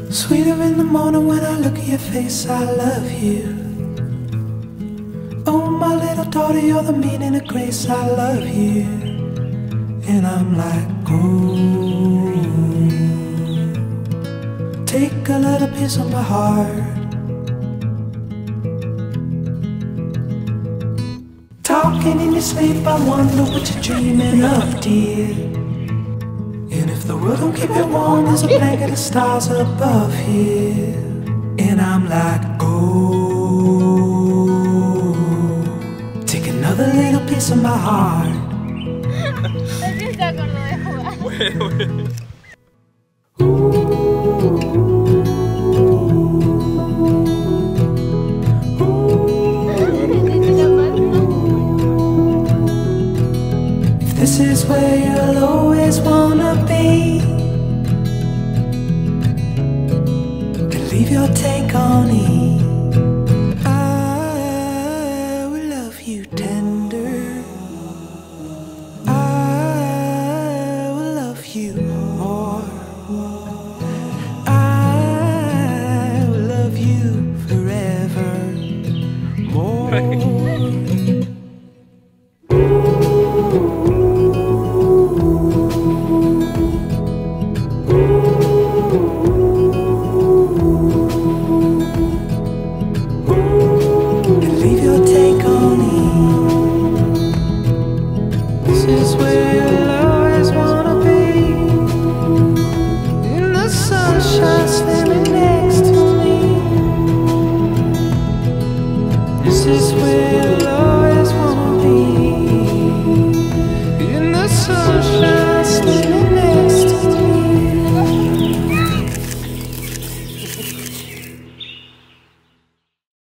Sweeter in the morning when I look at your face, I love you. Oh, my little daughter, you're the meaning of grace, I love you. And I'm like, oh, take a little piece of my heart. Talking in your sleep, I wonder what you're dreaming of, dear. And if the world don't keep it warm, there's a blanket of stars above here. And I'm like, oh, take another little piece of my heart. Él se acordó de jugar. If this is where you'll always wanna be, then leave your take on E. I will love you tender. I will love you more. I will love you forever more. Leave your take on E. This is where you'll always wanna be. In the sunshine, standing next to me. This is where